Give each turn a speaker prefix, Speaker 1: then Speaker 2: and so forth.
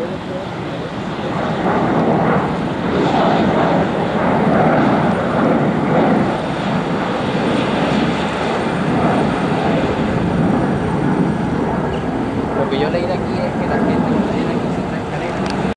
Speaker 1: Lo que yo leí de aquí es que la gente